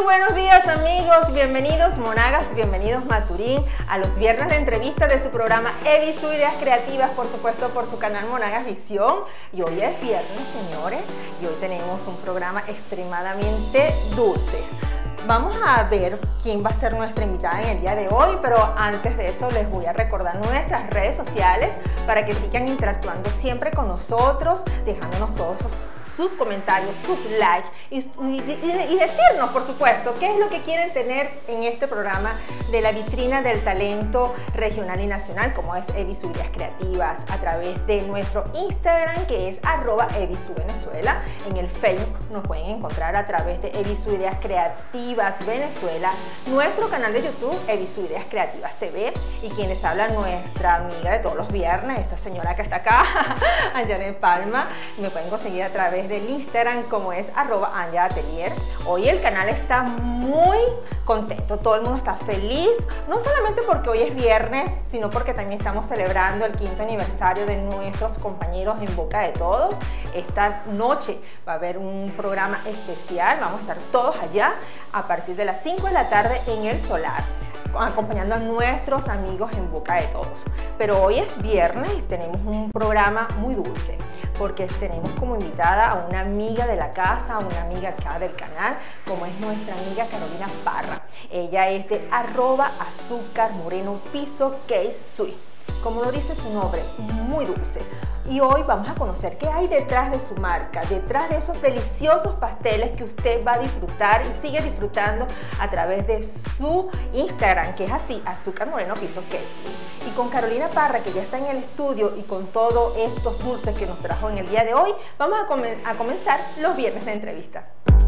buenos días amigos, bienvenidos monagas, bienvenidos Maturín a los viernes de entrevista de su programa Evisu Ideas Creativas, por supuesto por su canal Monagas Visión. Y hoy es viernes, señores, y hoy tenemos un programa extremadamente dulce. Vamos a ver quién va a ser nuestra invitada en el día de hoy, pero antes de eso les voy a recordar nuestras redes sociales para que sigan interactuando siempre con nosotros, dejándonos todos sus comentarios, sus likes y decirnos, por supuesto, qué es lo que quieren tener en este programa de la vitrina del talento regional y nacional, como es Evisu Ideas Creativas, a través de nuestro Instagram, que es @EvisuVenezuela. En el Facebook nos pueden encontrar a través de Evisu Ideas Creativas Venezuela, nuestro canal de YouTube, Evisu Ideas Creativas TV, y quienes hablan, nuestra amiga de todos los viernes, esta señora que está acá, Anjane Palma. Me pueden conseguir a través del Instagram, como es @AnjaAtelier. Hoy el canal está muy contento, todo el mundo está feliz, no solamente porque hoy es viernes, sino porque también estamos celebrando el 5º aniversario de nuestros compañeros en Boca de Todos. Esta noche va a haber un programa especial, vamos a estar todos allá a partir de las 5 de la tarde en el Solar, acompañando a nuestros amigos en Boca de Todos. Pero hoy es viernes y tenemos un programa muy dulce, porque tenemos como invitada a una amiga de la casa, a una amiga acá del canal, como es nuestra amiga Carolina Parra. Ella es de @azúcarmorenopiso.sui. Como lo dice su nombre, muy dulce. Y hoy vamos a conocer qué hay detrás de su marca, detrás de esos deliciosos pasteles que usted va a disfrutar y sigue disfrutando a través de su Instagram, que es así, azúcarmorenopiso.sui. Y con Carolina Parra, que ya está en el estudio, y con todos estos dulces que nos trajo en el día de hoy, vamos a comenzar los viernes de entrevista.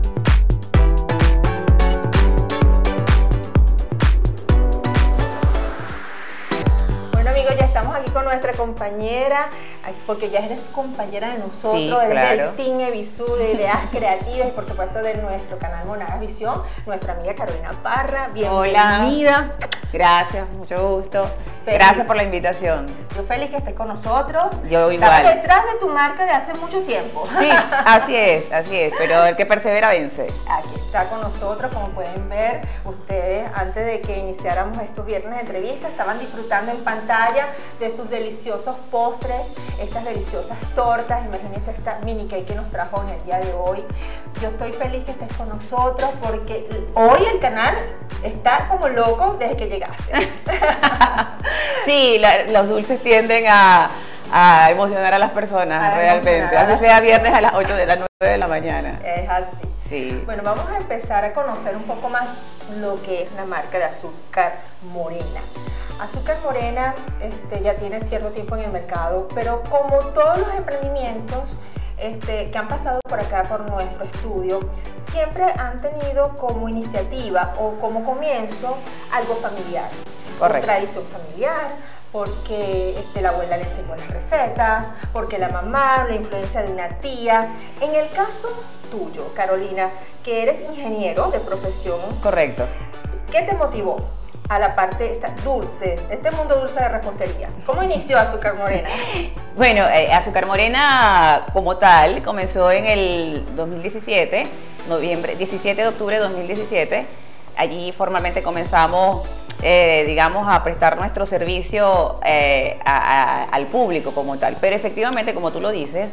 Amigos, ya estamos aquí con nuestra compañera, porque ya eres compañera de nosotros, sí, eres claro, del Team Evisu de Ideas Creativas y por supuesto de nuestro canal Monagas Visión, nuestra amiga Carolina Parra. Bienvenida. Hola, gracias, mucho gusto. Feliz. Gracias por la invitación. Yo feliz que estés con nosotros. Yo igual. Estamos detrás de tu marca de hace mucho tiempo. Sí, así es, pero el que persevera vence. Aquí está con nosotros, como pueden ver ustedes, antes de que iniciáramos estos viernes de entrevista, estaban disfrutando en pantalla de sus deliciosos postres, estas deliciosas tortas. Imagínense esta mini cake que nos trajo en el día de hoy. Yo estoy feliz que estés con nosotros porque hoy el canal está como loco desde que llegaste. Sí, los dulces tienden a emocionar a las personas, realmente. Así sea viernes a las 8 de la 9 de la mañana. Es así. Sí. Bueno, vamos a empezar a conocer un poco más lo que es la marca de Azúcar Morena. Azúcar Morena ya tiene cierto tiempo en el mercado, pero como todos los emprendimientos que han pasado por acá por nuestro estudio, siempre han tenido como iniciativa o como comienzo algo familiar. Correcto. Tradición familiar, porque la abuela le enseñó las recetas, porque la mamá, la influencia de una tía. En el caso tuyo, Carolina, que eres ingeniero de profesión. Correcto. ¿Qué te motivó a la parte dulce, este mundo dulce de repostería? ¿Cómo inició Azúcar Morena? Bueno, Azúcar Morena como tal comenzó en el 2017, 17 de octubre de 2017. Allí formalmente comenzamos, digamos, a prestar nuestro servicio al público como tal. Pero efectivamente, como tú lo dices,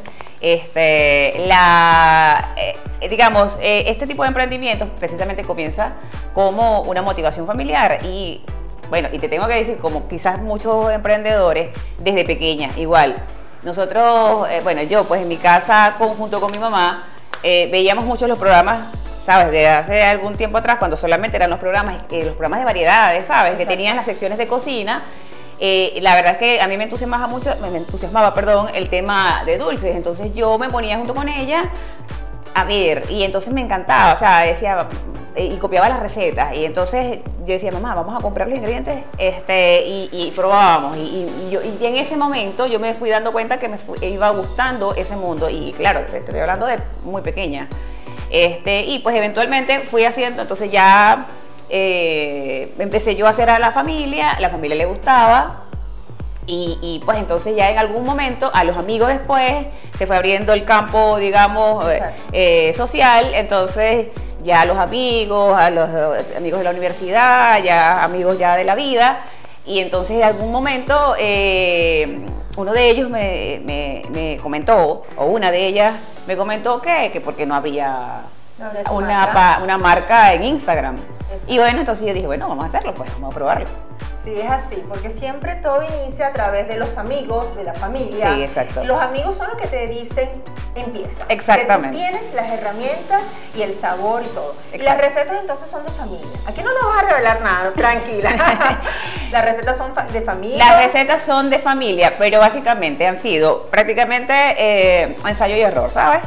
digamos, este tipo de emprendimientos precisamente comienza como una motivación familiar. Y bueno, y te tengo que decir, como quizás muchos emprendedores, desde pequeña, igual. Nosotros, bueno, yo pues en mi casa, junto con mi mamá, veíamos muchos los programas, ¿sabes? De hace algún tiempo atrás, cuando solamente eran los programas de variedades, ¿sabes? Exacto. Que tenían las secciones de cocina. La verdad es que a mí me entusiasmaba, el tema de dulces. Entonces yo me ponía junto con ella a ver, y entonces me encantaba, o sea, decía, y copiaba las recetas, y entonces yo decía, mamá, vamos a comprar los ingredientes, y probábamos, y en ese momento yo me fui dando cuenta que me iba gustando ese mundo, y claro, estoy hablando de muy pequeña, y pues eventualmente fui haciendo, entonces ya empecé yo a hacer a la familia le gustaba, y pues entonces ya en algún momento a los amigos después se fue abriendo el campo, digamos, social. Entonces ya los amigos, a los amigos de la universidad, ya amigos ya de la vida, y entonces en algún momento uno de ellos me comentó, o una de ellas me comentó que porque no había una marca en Instagram. Exacto. Y bueno, entonces yo dije, bueno, vamos a hacerlo, pues vamos a probarlo. Sí, es así, porque siempre todo inicia a través de los amigos, de la familia. Sí, exacto. Los amigos son los que te dicen, empieza. Exactamente. Que tú tienes las herramientas y el sabor y todo. Exacto. Y las recetas entonces son de familia. Aquí no nos vas a revelar nada, tranquila. Las recetas son de familia. Las recetas son de familia, pero básicamente han sido prácticamente ensayo y error, ¿sabes?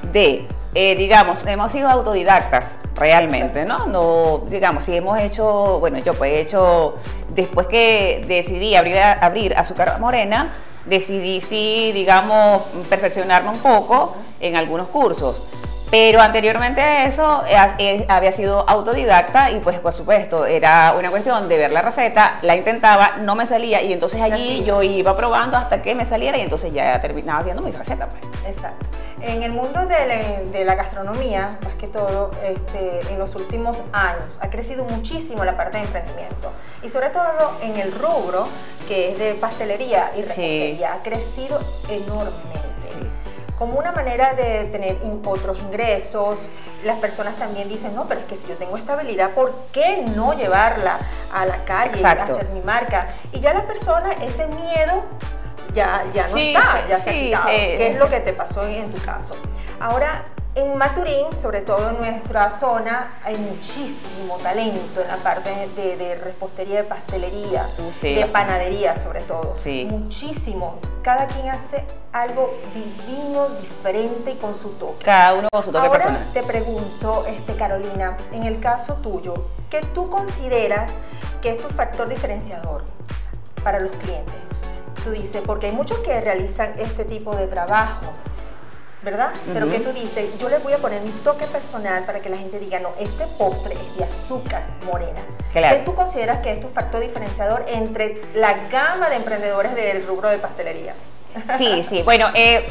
Digamos, hemos sido autodidactas realmente, ¿no? No, digamos, si hemos hecho, bueno, yo pues he hecho, después que decidí abrir Azúcar Morena, decidí, sí, digamos, perfeccionarme un poco en algunos cursos. Pero anteriormente a eso había sido autodidacta y pues por supuesto era una cuestión de ver la receta, la intentaba, no me salía y entonces allí yo iba probando hasta que me saliera y entonces ya terminaba haciendo mi receta, pues. Exacto. En el mundo de la gastronomía, más que todo, en los últimos años ha crecido muchísimo la parte de emprendimiento y sobre todo en el rubro que es de pastelería y repostería, ha crecido enormemente. Como una manera de tener otros ingresos. Las personas también dicen, no, pero es que si yo tengo esta habilidad, ¿por qué no llevarla a la calle, Exacto, a hacer mi marca? Y ya la persona, ese miedo ya no está, ya se ha quitado, que es lo que te pasó en tu caso. Ahora, en Maturín, sobre todo en nuestra zona, hay muchísimo talento en la parte de repostería, de pastelería, de panadería sobre todo. Sí. Muchísimo. Cada quien hace algo divino, diferente y con su toque. Cada uno con su toque personal. Ahora te pregunto, Carolina, en el caso tuyo, ¿qué tú consideras que es tu factor diferenciador para los clientes? Tú dices, porque hay muchos que realizan este tipo de trabajo, ¿verdad? Pero que tú dices, yo le voy a poner mi toque personal para que la gente diga, no, este postre es de Azúcar Morena. Claro. ¿Qué tú consideras que es tu factor diferenciador entre la gama de emprendedores del rubro de pastelería? Sí, bueno,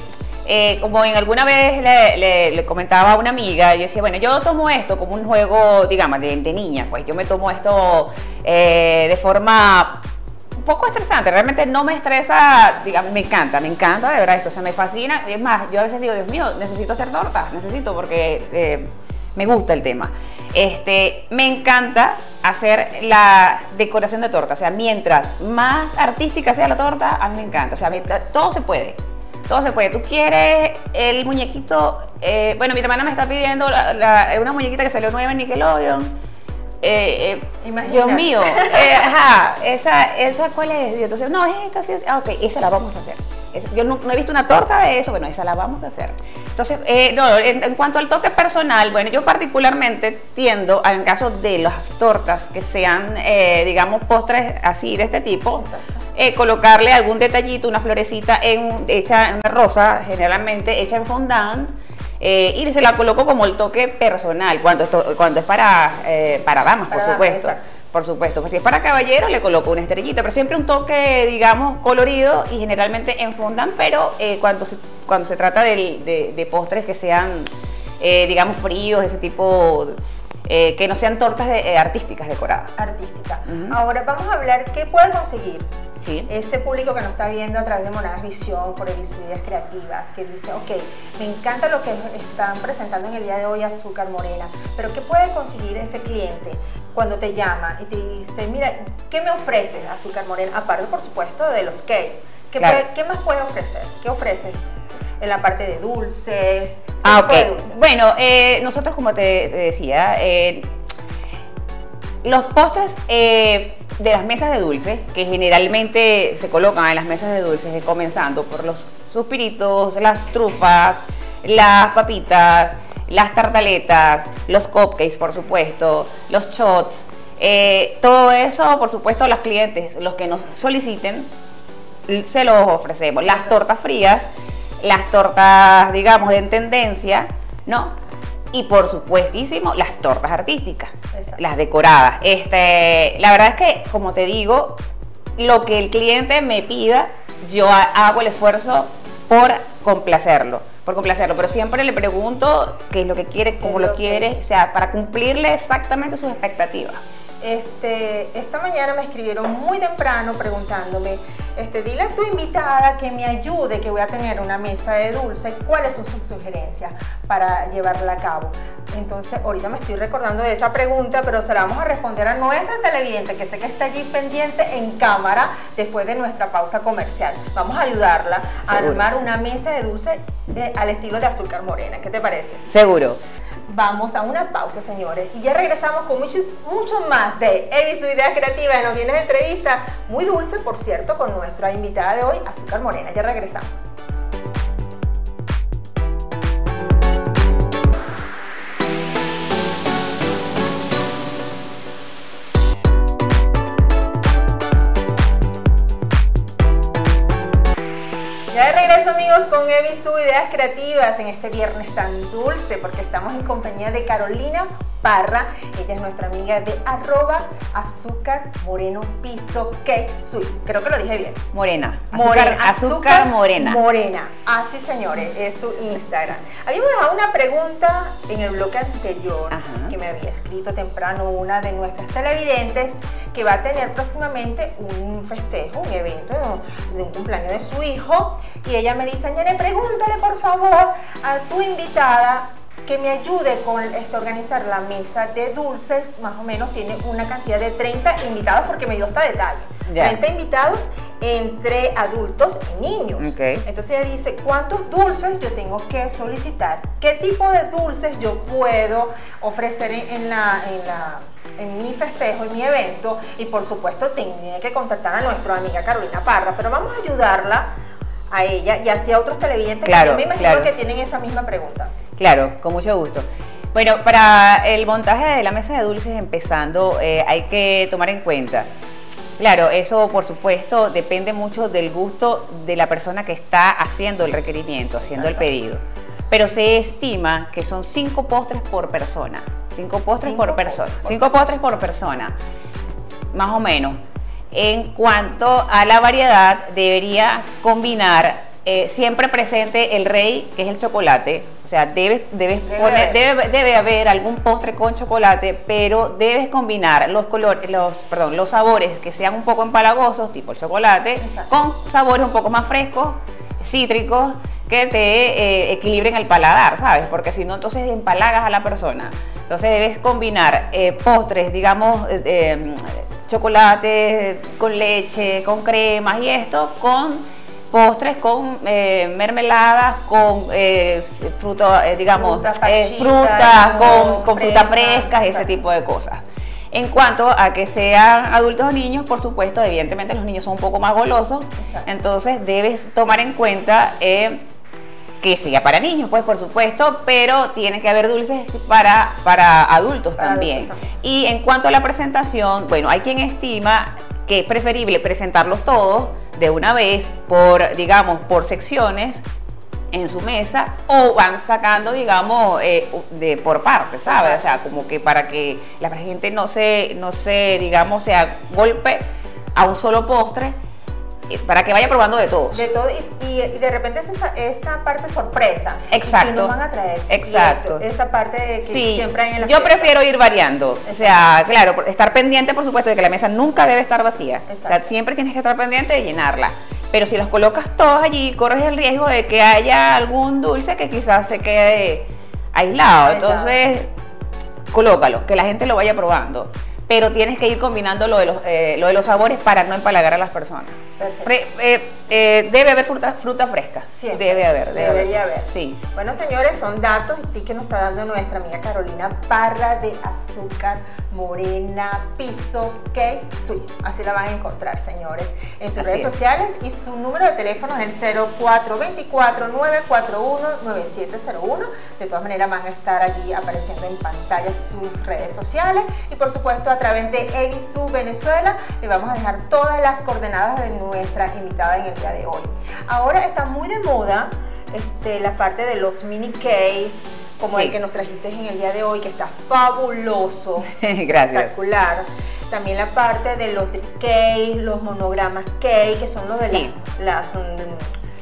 como en alguna vez le comentaba a una amiga, yo decía, bueno, yo tomo esto como un juego, digamos, de niña, pues yo me tomo esto de forma un poco estresante, realmente no me estresa, digamos, me encanta, de verdad esto, o sea, me fascina, y es más, yo a veces digo, Dios mío, necesito hacer tortas, porque me gusta el tema. Me encanta hacer la decoración de torta, o sea, mientras más artística sea la torta, a mí me encanta, o sea, todo se puede. Tú quieres el muñequito, bueno, mi hermana me está pidiendo una muñequita que salió nueva en Nickelodeon. Dios mío, esa ¿cuál es? Y entonces, no, es esta, sí, ok, esa la vamos a hacer. Yo no he visto una torta de eso, bueno, esa la vamos a hacer. Entonces, en cuanto al toque personal, bueno, yo particularmente tiendo, en caso de las tortas que sean, digamos, postres así de este tipo, colocarle algún detallito, una florecita hecha en una rosa, generalmente hecha en fondant, y se la coloco como el toque personal, cuando es para damas, por supuesto. Por supuesto, pues si es para caballero le coloco una estrellita, pero siempre un toque, digamos, colorido y generalmente en fondant, pero cuando se trata de postres que sean, digamos, fríos, ese tipo, que no sean tortas artísticas decoradas. Artística. Ahora vamos a hablar qué puede conseguir Sí. ese público que nos está viendo a través de Monagas Visión, por Ideas Creativas, que dice, ok, me encanta lo que están presentando en el día de hoy Azúcar Morena, pero ¿qué puede conseguir ese cliente cuando te llama y te dice, mira, ¿qué me ofrece Azúcar Morena? Aparte, por supuesto, de los cakes. ¿Qué más puede ofrecer? ¿Qué ofreces en la parte de dulces? Ok. Bueno, nosotros, como te decía, los postres de las mesas de dulces, que generalmente se colocan en las mesas de dulces, comenzando por los suspiritos, las trufas, las papitas, las tartaletas, los cupcakes, por supuesto, los shots, todo eso, por supuesto, los clientes, los que nos soliciten, se los ofrecemos. Las tortas frías, las tortas, digamos, de tendencia, ¿no? Y por supuestísimo, las tortas artísticas, las decoradas. La verdad es que, como te digo, lo que el cliente me pida, yo hago el esfuerzo por complacerlo. por complacerlo, pero siempre le pregunto qué es lo que quiere, cómo lo quiere, o sea, para cumplirle exactamente sus expectativas. Esta mañana me escribieron muy temprano preguntándome, dile a tu invitada que me ayude, que voy a tener una mesa de dulces, cuáles son sus sugerencias para llevarla a cabo. Entonces, ahorita me estoy recordando de esa pregunta, pero se la vamos a responder a nuestra televidente, que sé que está allí pendiente en cámara después de nuestra pausa comercial. Vamos a ayudarla a armar una mesa de dulces al estilo de Azúcar Morena. ¿Qué te parece? Seguro. Vamos a una pausa, señores, y ya regresamos con mucho más de Evi, su Ideas Creativas. Nos viene de entrevista muy dulce, por cierto, con nuestra invitada de hoy, Azúcar Morena. Ya regresamos. Ya de regreso, amigos, con Evi, su Ideas Creativas, en este viernes tan dulce, porque estamos en compañía de Carolina Parra. Ella es nuestra amiga de @azúcarmoreno_piso_cake_sweet. Creo que lo dije bien. Morena. Azúcar Morena. Morena. Así, señores, es su Instagram. Habíamos dejado una pregunta en el bloque anterior que me había escrito temprano una de nuestras televidentes, que va a tener próximamente un festejo, un evento de un cumpleaños de su hijo, y ella me dice: Nene, pregúntale por favor a tu invitada que me ayude con organizar la mesa de dulces. Más o menos tiene una cantidad de 30 invitados, porque me dio hasta detalle. 30 invitados entre adultos y niños. Entonces ella dice: ¿cuántos dulces yo tengo que solicitar? ¿Qué tipo de dulces yo puedo ofrecer en mi festejo, en mi evento? Y por supuesto tenía que contactar a nuestra amiga Carolina Parra, pero vamos a ayudarla a ella y así a otros televidentes que yo me imagino que tienen esa misma pregunta. Claro, con mucho gusto. Bueno, para el montaje de la mesa de dulces empezando, hay que tomar en cuenta, claro, eso por supuesto depende mucho del gusto de la persona que está haciendo el requerimiento, haciendo el pedido. Pero se estima que son 5 postres por persona. 5 postres por persona. 5 postres por persona, más o menos. En cuanto a la variedad, deberías combinar siempre presente el rey, que es el chocolate. O sea, debe haber algún postre con chocolate, pero debes combinar los sabores que sean un poco empalagosos, tipo el chocolate, con sabores un poco más frescos, cítricos, que te equilibren el paladar, ¿sabes? Porque si no, entonces empalagas a la persona. Entonces debes combinar postres, digamos, chocolate con leche, con cremas y esto, con postres con mermeladas, con frutas, con frutas frescas, ese tipo de cosas. En cuanto a que sean adultos o niños, por supuesto, evidentemente los niños son un poco más golosos, entonces debes tomar en cuenta que sea para niños, pues por supuesto, pero tiene que haber dulces para adultos también. Y en cuanto a la presentación, bueno, hay quien estima que es preferible presentarlos todos de una vez por secciones en su mesa, o van sacando, digamos, por partes, ¿sabes? O sea, como que para que la gente no se digamos, se golpe a un solo postre, para que vaya probando de todos. De todo, y de repente esa parte sorpresa. Exacto. Y nos van a traer. Exacto. Esa parte que siempre hay en la Yo fiesta. prefiero ir variando. O sea, claro, estar pendiente, por supuesto, de que la mesa nunca debe estar vacía. O sea, siempre tienes que estar pendiente de llenarla. Pero si los colocas todos allí, corres el riesgo de que haya algún dulce que quizás se quede aislado. Entonces, colócalo, que la gente lo vaya probando. Pero tienes que ir combinando lo de los sabores para no empalagar a las personas. Debe haber fruta fresca. Siempre. Debería haber. Sí. Bueno, señores, son datos que nos está dando nuestra amiga Carolina Parra de Azúcar Morena Pisos_cake_sweet. Así la van a encontrar, señores, en sus redes sociales, y su número de teléfono es el 0424-941-9701. De todas maneras van a estar allí apareciendo en pantalla sus redes sociales, y por supuesto a través de Evisu Venezuela le vamos a dejar todas las coordenadas de nuestra invitada en el día de hoy. Ahora está muy de moda la parte de los mini cakes, como el que nos trajiste en el día de hoy, que está fabuloso. Gracias. Espectacular. También la parte de los cake, los monogramas cake, que son los de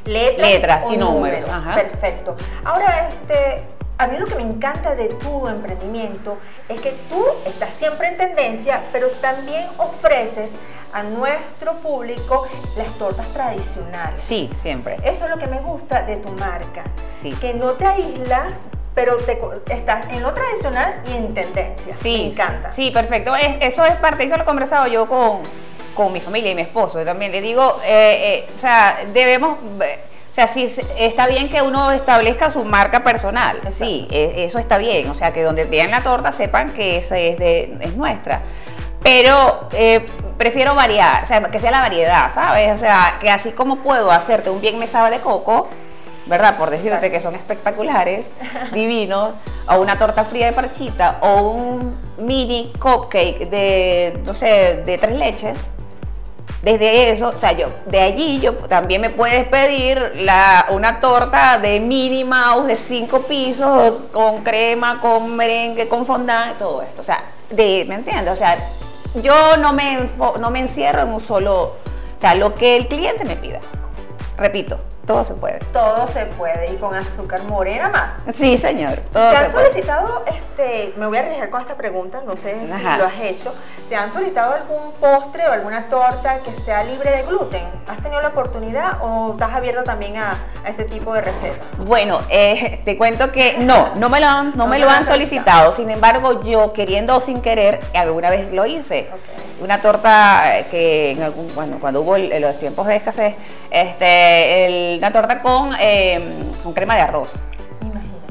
letras y números. Ajá. Perfecto. Ahora, a mí lo que me encanta de tu emprendimiento es que tú estás siempre en tendencia, pero también ofreces a nuestro público las tortas tradicionales. Sí, siempre. Eso es lo que me gusta de tu marca. Sí. Que no te aíslas, pero estás en lo tradicional y en tendencia. Sí, me encanta. Sí, perfecto. Eso es parte, eso lo he conversado yo con mi familia y mi esposo. También le digo, o sea, debemos... O sea, sí, está bien que uno establezca su marca personal. Exacto. Sí, eso está bien. O sea, que donde vean la torta sepan que esa es nuestra. Pero prefiero variar, o sea, que sea la variedad, ¿sabes? O sea, que así como puedo hacerte un bien me sabe de coco, ¿verdad? Por decirte Exacto. que son espectaculares, divinos, o una torta fría de parchita, o un mini cupcake de, no sé, de 3 leches. Desde eso, o sea, de allí también me puedes pedir una torta de Minnie Mouse de 5 pisos, con crema, con merengue, con fondant, todo esto. O sea, ¿me entiendes? O sea, yo no me encierro en un solo, o sea, lo que el cliente me pida. Repito, todo se puede. Todo se puede, y con azúcar morena más. Sí, señor. ¿Te han solicitado, me voy a arriesgar con esta pregunta, no sé Ajá. si lo has hecho, ¿te han solicitado algún postre o alguna torta que sea libre de gluten? ¿Has tenido la oportunidad o estás abierto también a ese tipo de recetas? Bueno, te cuento que no me lo han solicitado, sin embargo yo queriendo o sin querer, alguna vez lo hice. Okay. Una torta que cuando hubo los tiempos de escasez, una torta con crema de arroz. Imagínate.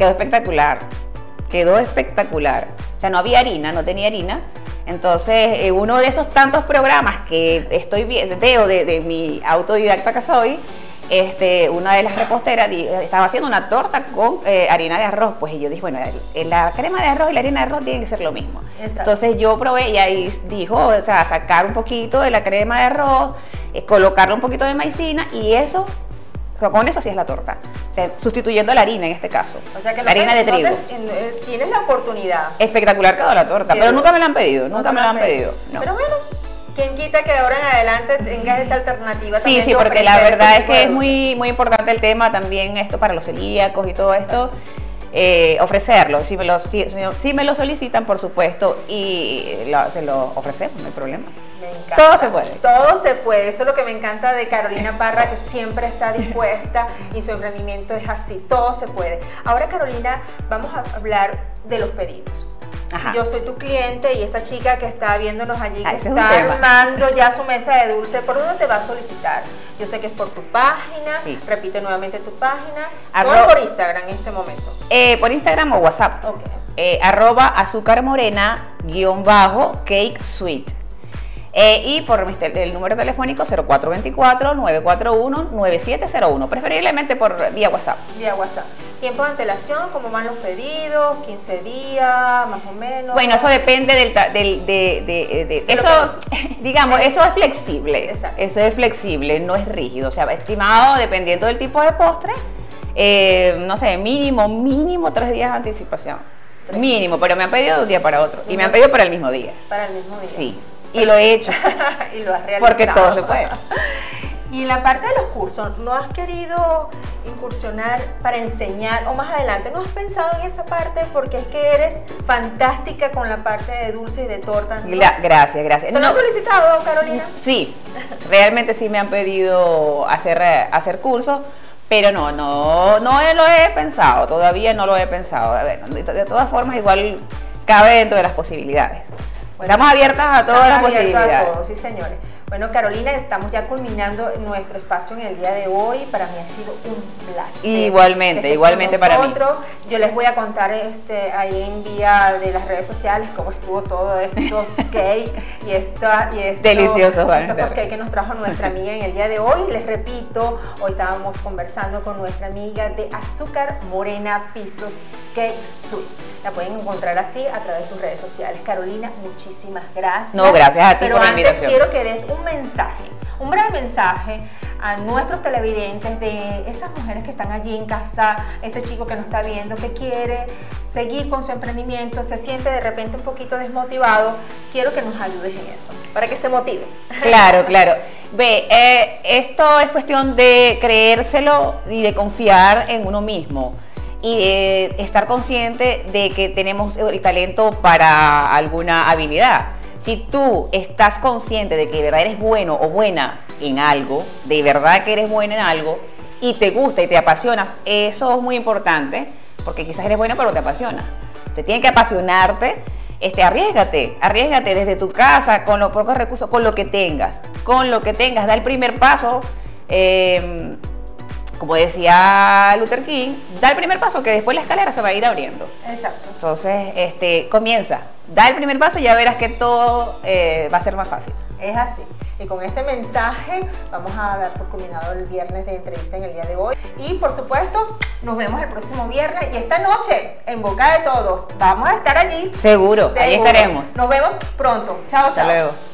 Quedó espectacular. O sea, no había harina, no tenía harina. Entonces, uno de esos tantos programas que veo de mi autodidacta que soy, una de las reposteras estaba haciendo una torta con harina de arroz. Pues yo dije, bueno, la crema de arroz y la harina de arroz tienen que ser lo mismo. Exacto. Entonces yo probé y ahí dijo, o sea, sacar un poquito de la crema de arroz, colocarle un poquito de maicena y eso, con eso sí es la torta. O sea, sustituyendo la harina en este caso. O sea que la harina de trigo. Tienes la oportunidad. Espectacular quedó la torta, pero nunca me la han pedido, nunca me la han pedido. No. Pero bueno, ¿quién quita que ahora en adelante tengas esa alternativa? Sí, sí, porque la verdad es que es muy, muy importante el tema también esto para los celíacos y todo esto. Ofrecerlo, si me lo solicitan, por supuesto, y se lo ofrecemos, no hay problema. Me encanta. Todo se puede. Todo se puede, eso es lo que me encanta de Carolina Parra, que siempre está dispuesta y su emprendimiento es así, todo se puede. Ahora, Carolina, vamos a hablar de los pedidos. Ajá. Si yo soy tu cliente y esa chica que está viéndonos allí, que está armando ya su mesa de dulce, ¿por dónde te va a solicitar? Yo sé que es por tu página, sí. Repite nuevamente tu página, o por Instagram en este momento. Por Instagram o WhatsApp. Okay. @azucarmorena_cake sweet. Y por el número telefónico 0424-941-9701, preferiblemente por vía WhatsApp. Vía WhatsApp. ¿Tiempo de antelación? ¿Cómo van los pedidos? ¿15 días? ¿Más o menos? Bueno, eso depende eso, digamos, eso es flexible. Exacto. Eso es flexible, no es rígido. O sea, estimado, dependiendo del tipo de postre, no sé, mínimo 3 días de anticipación. Mínimo, pero me han pedido de un día para otro. Y me han pedido para el mismo día. Para el mismo día. Sí. Y lo he hecho. Y lo has realizado. Porque todo se puede. Y en la parte de los cursos, ¿no has querido incursionar para enseñar o más adelante? ¿No has pensado en esa parte? Porque es que eres fantástica con la parte de dulce y de torta, ¿no? Gracias. ¿Te lo han solicitado, Carolina? Sí, realmente sí me han pedido hacer cursos, pero no lo he pensado, todavía no lo he pensado. Bueno, de todas formas, igual cabe dentro de las posibilidades. Bueno, estamos abiertas a todas las posibilidades. A todos, sí, señores. Bueno, Carolina, estamos ya culminando nuestro espacio en el día de hoy. Para mí ha sido un placer. Igualmente para mí. Yo les voy a contar ahí en vía de las redes sociales cómo estuvo todo estos cake y esto delicioso, estos cake que nos trajo nuestra amiga en el día de hoy. Les repito, hoy estábamos conversando con nuestra amiga de Azúcar Morena Pisos Cake Sweet. La pueden encontrar así a través de sus redes sociales. Carolina, muchísimas gracias. No, gracias a ti por la invitación. Pero antes quiero que des un breve mensaje a nuestros televidentes, de esas mujeres que están allí en casa, ese chico que nos está viendo, que quiere seguir con su emprendimiento, se siente de repente un poquito desmotivado, quiero que nos ayudes en eso, para que se motive. Claro, claro. Ve, esto es cuestión de creérselo y de confiar en uno mismo y estar consciente de que tenemos el talento para alguna habilidad. Si tú estás consciente de que de verdad eres bueno o buena en algo, de verdad que eres buena en algo y te gusta y te apasiona, eso es muy importante, porque quizás eres bueno pero te apasiona. Te tiene que apasionarte. Arriésgate desde tu casa, con los pocos recursos, con lo que tengas, da el primer paso, como decía Luther King, da el primer paso que después la escalera se va a ir abriendo. Exacto. Entonces, comienza, da el primer paso y ya verás que todo va a ser más fácil. Es así. Y con este mensaje vamos a dar por culminado el viernes de entrevista en el día de hoy. Y por supuesto, nos vemos el próximo viernes y esta noche, en boca de todos, vamos a estar allí. Seguro. Ahí estaremos. Nos vemos pronto. Chao, chao. Hasta luego.